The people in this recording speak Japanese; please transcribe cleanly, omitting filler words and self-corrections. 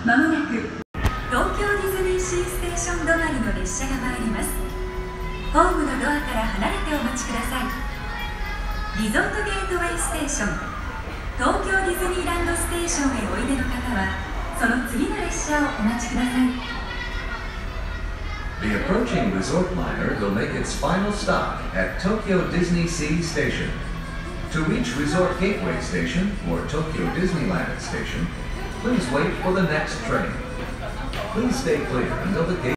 まもなく東京ディズニーシーステーション止まりの列車が参ります。ホームのドアから離れてお待ちください。リゾートゲートウェイステーション、東京ディズニーランドステーションへおいでの方はその次の列車をお待ちください。 The approaching resort liner will make its final stop at Tokyo Disney Sea Station. To reach Resort Gateway Station or Tokyo Disneyland Station, please wait for the next train. Please stay clear until the gate